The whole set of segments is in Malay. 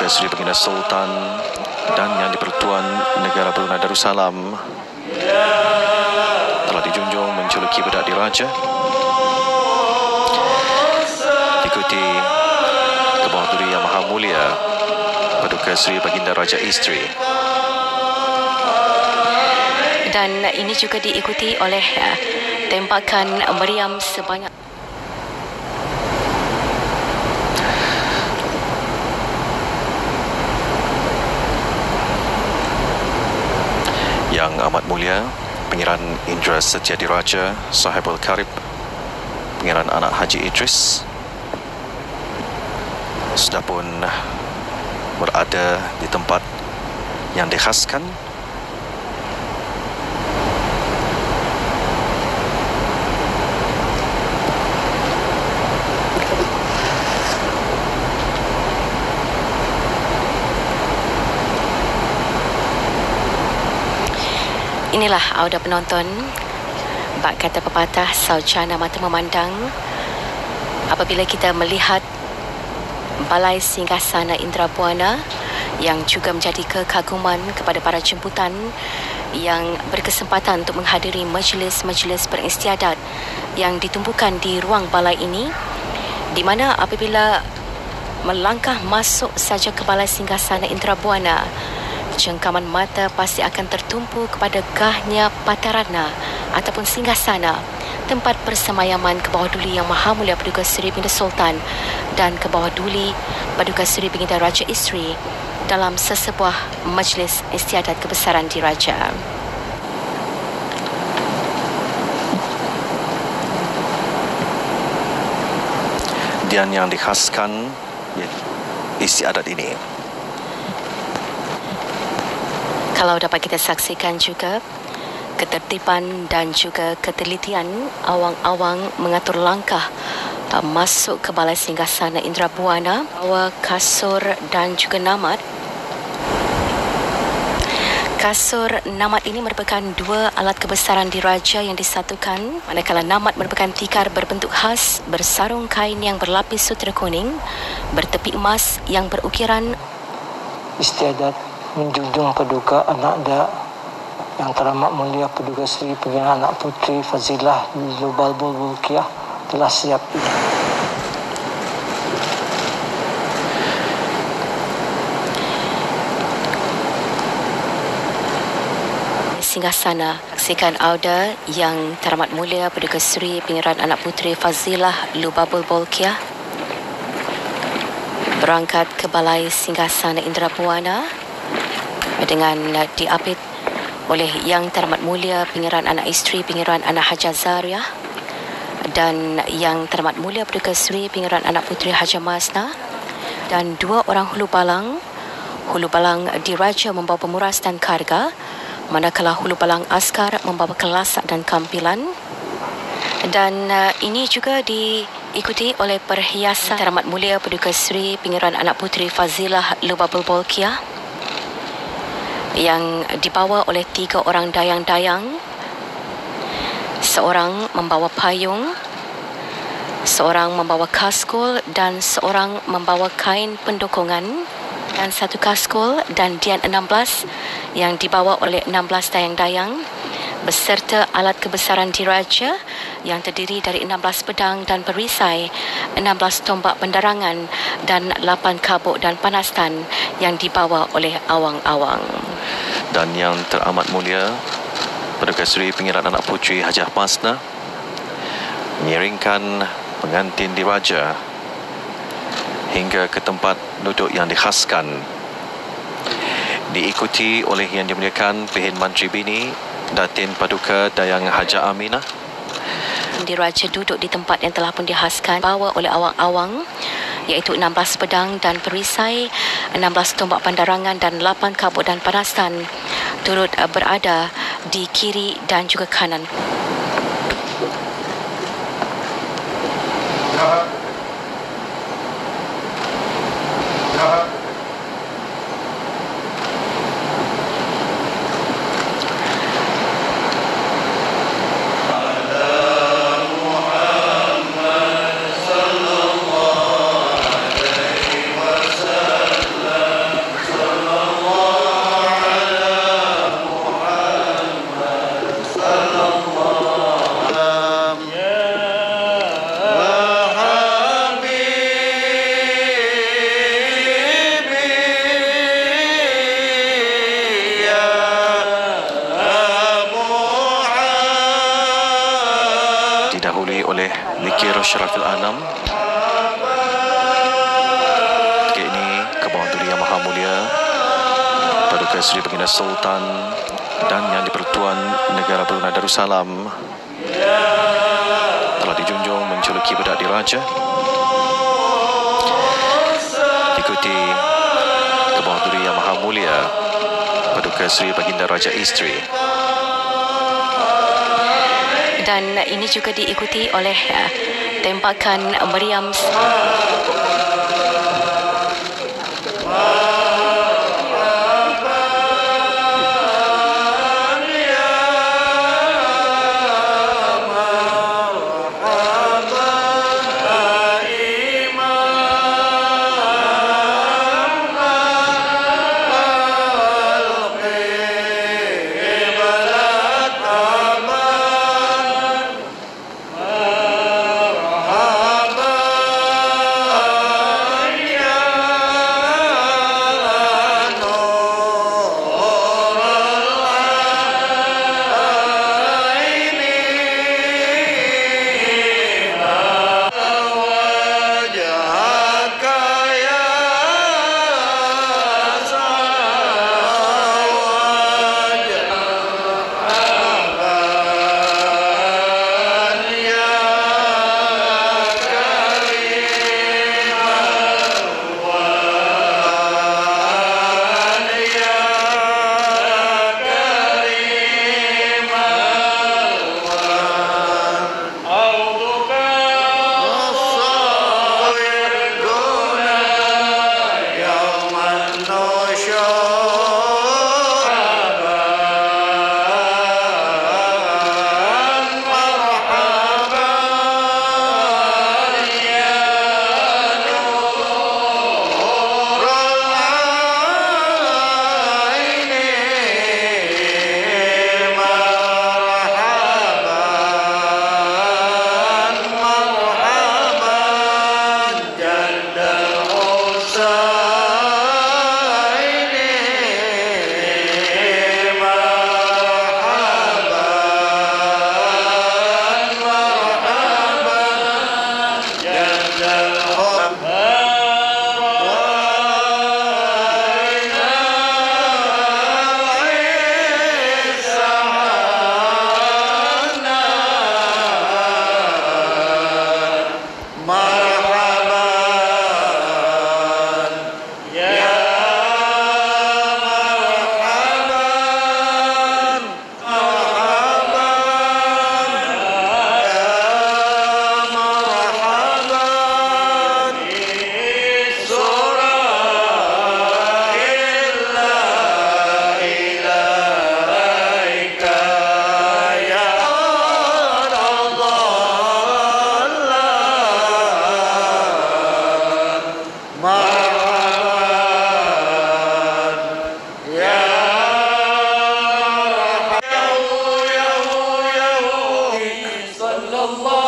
Seri Baginda Sultan dan Yang di-Pertuan Negara Brunei Darussalam telah dijunjung menjuluki Budak Diraja, diikuti ke bawah duri Yang Maha Mulia Paduka Seri Baginda Raja Isteri. Dan ini juga diikuti oleh tembakan meriam sebanyak Yang Amat Mulia Pangeran Indra Setia Diraja Sahibul Karib Pangeran Anak Haji Idris sudah pun berada di tempat yang dikhaskan. Inilah audio penonton. Bak kata pepatah, sarjana mata memandang apabila kita melihat Balai Singgasana Indra Buana yang juga menjadi kekaguman kepada para jemputan yang berkesempatan untuk menghadiri majlis-majlis beristiadat yang ditumpukan di ruang balai ini, di mana apabila melangkah masuk saja ke Balai Singgasana Indra Buana, jengkaman mata pasti akan tertumpu kepada gahnya Patarana ataupun Singgasana, tempat persemayaman ke bawah duli Yang Maha Mulia Paduka Seri Baginda Sultan dan ke bawah duli Paduka Seri Baginda Raja Isteri dalam sesebuah majlis istiadat kebesaran diraja. Dan yang dikhaskan istiadat ini, kalau dapat kita saksikan juga ketertiban dan juga ketelitian awang-awang mengatur langkah masuk ke Balai Singgasana Indra Buana, bawa kasur dan juga namat. Kasur namat ini merupakan dua alat kebesaran diraja yang disatukan, manakala namat merupakan tikar berbentuk khas bersarung kain yang berlapis sutera kuning bertepi emas yang berukiran. Istiadat menjunjung paduka anak da Yang Teramat Mulia Paduka Seri Baginda Anak Puteri Fazilah Lubalbul Bulkiah telah siap. Singgasana, saksikan auda Yang Teramat Mulia Paduka Seri Pangeran Anak Puteri Fazilah Lubalbul Bulkiah berangkat ke Balai Singgasana Indra Buana dengan diapit oleh Yang Teramat Mulia Pangeran Anak Isteri Pangeran Anak Haja Zariah dan Yang Teramat Mulia Paduka Seri Pangeran Anak Puteri Haja Masna, dan dua orang hulu balang diraja membawa pemuras dan karga, manakala hulu balang askar membawa kelasak dan kampilan. Dan ini juga diikuti oleh perhiasan Teramat Mulia Paduka Seri Pangeran Anak Puteri Fazilah Lubalbul Bulkiah yang dibawa oleh 3 orang dayang-dayang. Seorang membawa payung, seorang membawa kaskul dan seorang membawa kain pendokongan, dan satu kaskul dan dian 16 yang dibawa oleh 16 dayang-dayang beserta alat kebesaran diraja yang terdiri dari 16 pedang dan perisai, 16 tombak pendarangan dan 8 kabuk dan panastan yang dibawa oleh awang-awang. Dan Yang Teramat Mulia Paduka Seri Pangeran Anak Puteri Hajah Masna mengiringkan pengantin diraja hingga ke tempat duduk yang dikhaskan, diikuti oleh Yang Dimuliakan Pehin Mantri Bini Datin Paduka Dayang Haja Aminah. Diraja duduk di tempat yang telah pun dihaskan, bawa oleh awang-awang, iaitu 16 pedang dan perisai, 16 tombak pandarangan dan 8 kabut dan panastan, turut berada di kiri dan juga kanan. Mikir Syarafil Anam. Ketika ini Kebawah Duri Yang Maha Mulia Paduka Seri Baginda Sultan dan Yang di-Pertuan Negara Brunei Darussalam telah dijunjung menjuluki Bedak Diraja. Diikuti Kebawah Duri Yang Maha Mulia Paduka Seri Baginda Raja Isteri. Dan ini juga diikuti oleh tembakan meriam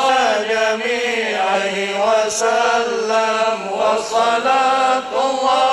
وسلم وصلاة الله